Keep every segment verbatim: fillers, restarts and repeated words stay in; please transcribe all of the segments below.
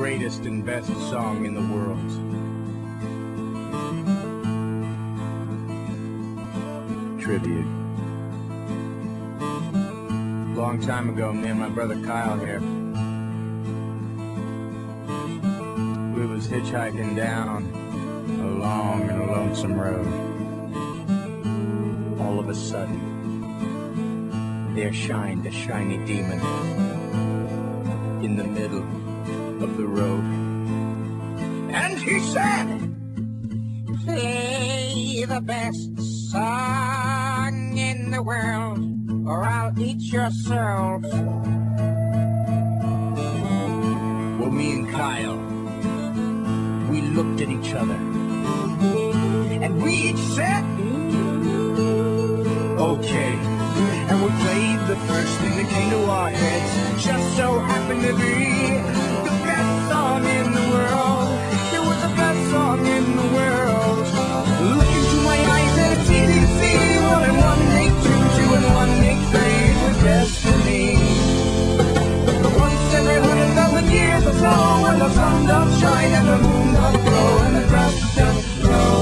greatest and best song in the world. Tribute. Long time ago, me and my brother Kyle here, we was hitchhiking down a long and lonesome road. All of a sudden, there shined a shiny demon in the middle of the road. And he said, "Play the best song in the world, or I'll eat your soul." Well, me and Kyle, we looked at each other, and we each said, "Okay." And we played the first thing that came to our heads. Just so happened to be the best song in the world. It was the best song in the world. Look into my eyes and it's easy to see. One and one make two, two and one make three. It was destiny. Once every hundred thousand years or so, when the sun does shine and the moon does glow and the grass does grow.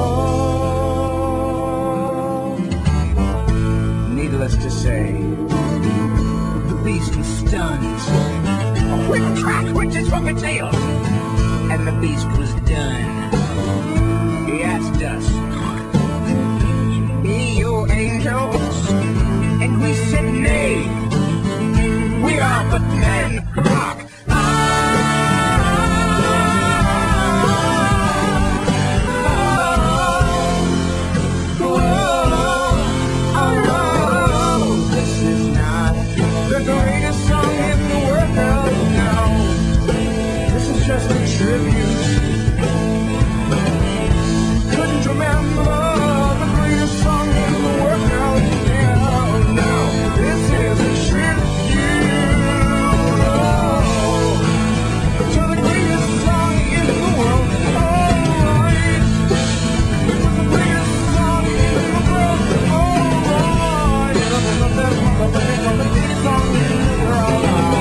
Needless to say, the beast was stunned. A quick crack went his fucking tail, and the beast was done. He asked us, "Be you angels?" And we said, "Nay, we are but men." Rock. Just a tribute. Couldn't remember the greatest song in the world. No, no, this is a tribute to the greatest song in the world. Alright, this is the greatest song in the world. Alright, the greatest song in the world.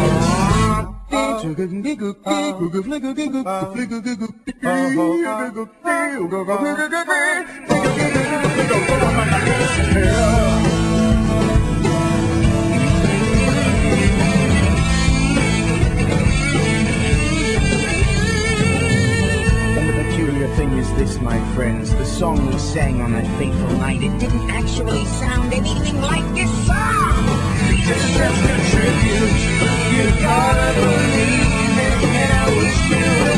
And the peculiar thing is this, my friends, the song we sang on that fateful night, it didn't actually sound anything like this song. It's just a tribute. You gotta believe it, and I wish you would.